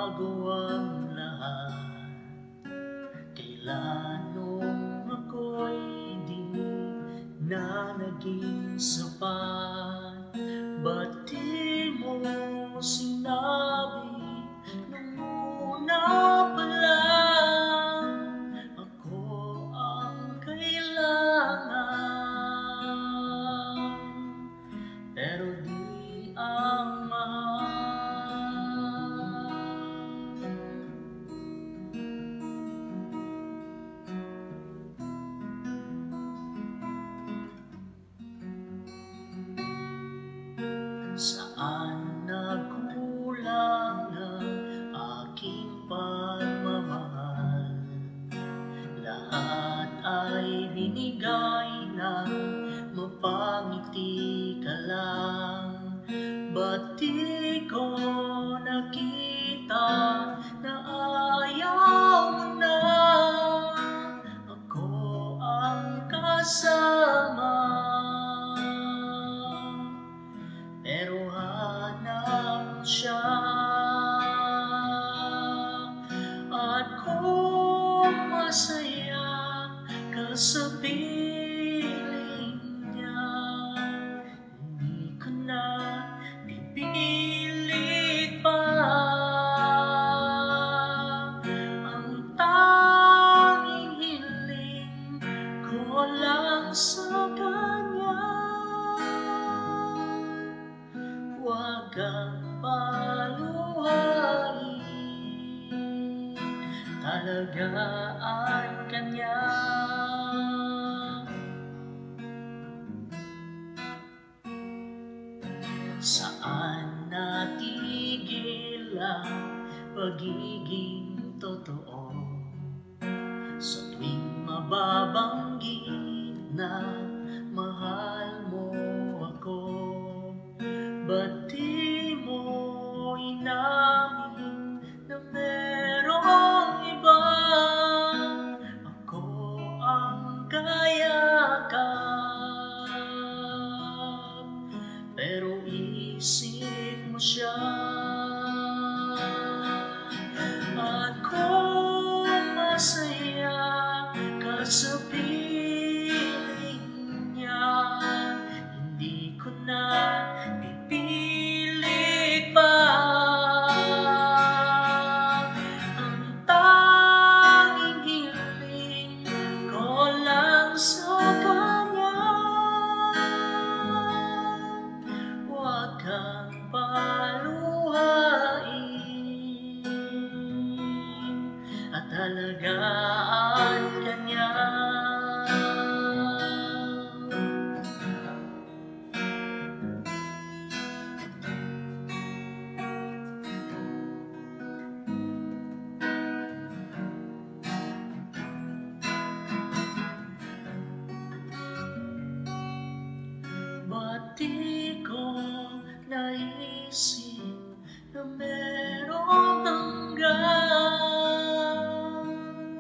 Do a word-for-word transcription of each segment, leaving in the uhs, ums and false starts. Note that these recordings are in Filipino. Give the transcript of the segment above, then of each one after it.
bago ang lahat. Kailan nung ako'y di na naging sapat, ba't di mo sinabi nung una pa lang ako ang kailangan, pero di ang mahal. Saan nagkulang ang aking pagmamahal? Lahat ay binigay ng mapangiti ka lang. Ba't di ko nakita na ayaw mo na ako ang kasama? Pero hanap siya, at kung masaya ka sa piling niya, hindi ko na pipilit pa. Ang tanging hiling ko lang sa kanya, huwag kang paluhain, talagaan ka niya. Saan natigil ang pagiging totoo? Sa tuwing mababanggit na mahal mo ako, ba't di mo inamin na merong iba? Ako ang kayakap, pero isip mo siya. At kung masaya ka sa piling niya, hindi ko na pipilit pa. Ang tanging hiling ko lang sa kanya, huwag kang paluhain, at alagaan ka niya. Ba't di ko naisip na merong hanggan?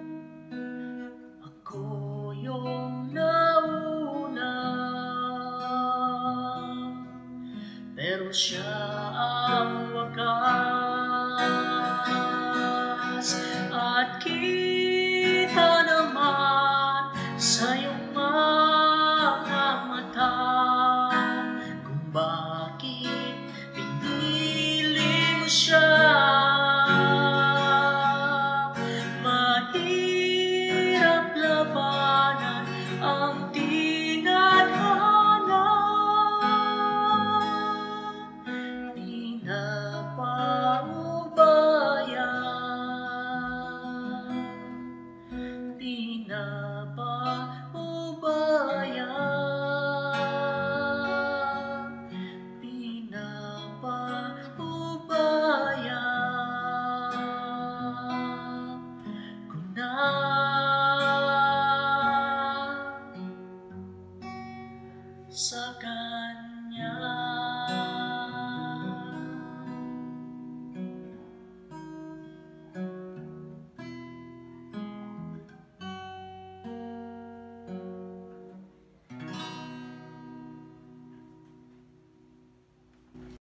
Ako yung nauna, pero siya ang wakas. At kita naman sa iyong mga mata kung bakit